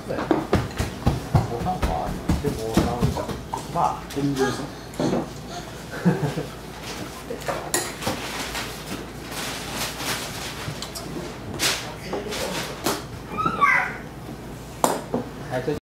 そうやな。ボタンはでもなんかまあ天井さん。はい。